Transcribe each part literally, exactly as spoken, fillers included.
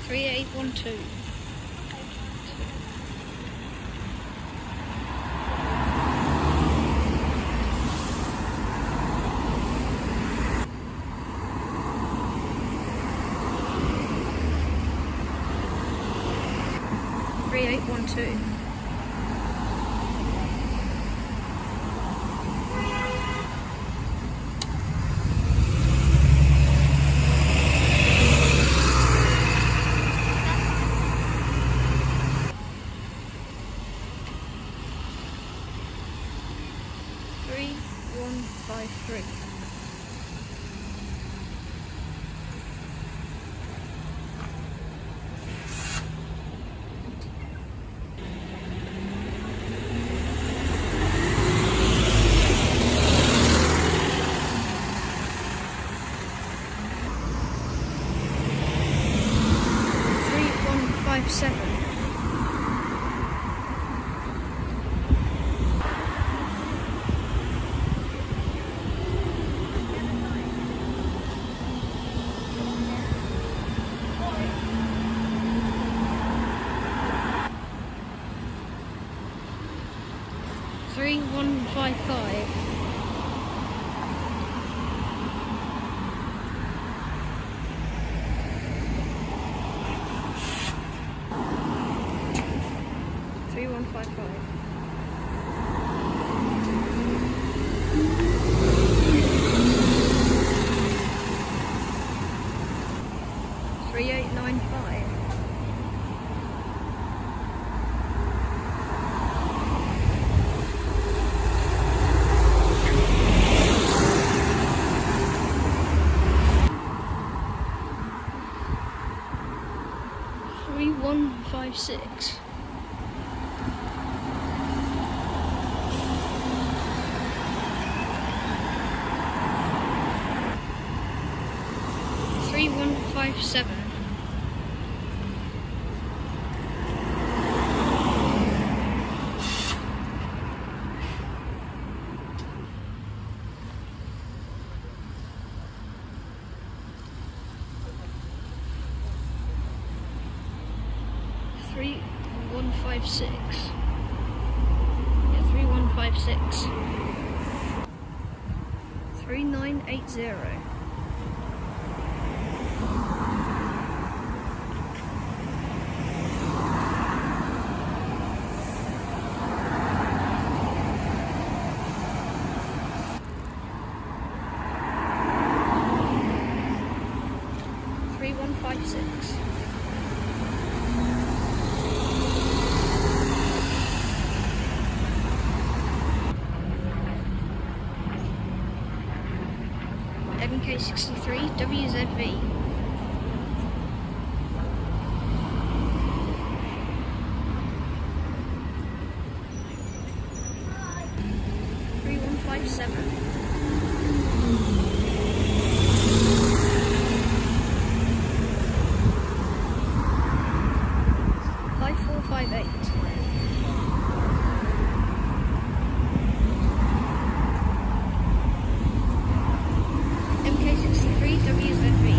three eight one two. three eight one two. three one five three. Five seven. Three one five five. Three one five five. Three eight nine five. Three one five six. Three one five seven. Three one five six. Yeah, three one five six. Three nine eight zero. Three one five six. M K sixty-three W Z V. Three one five seven. Five four five eight. M K sixty-three W Z V.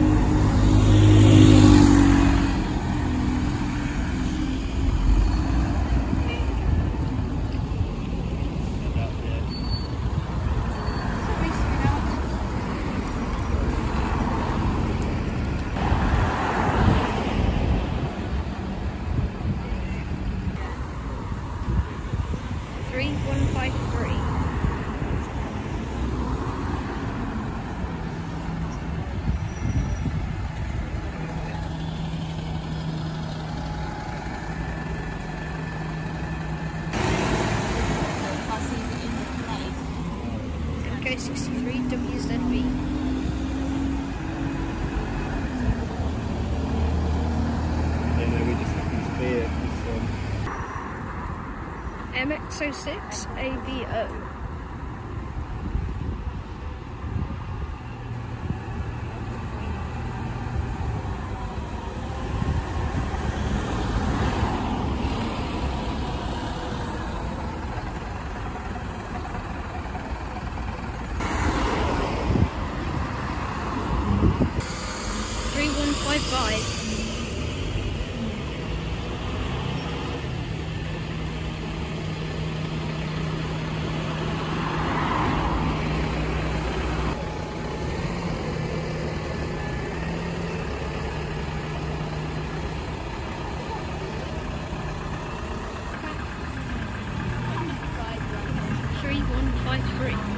Three one five three. M K sixty-three W Z V. Yeah, no, we just happened to be it. M X zero six A B O. Three one five five. buy three.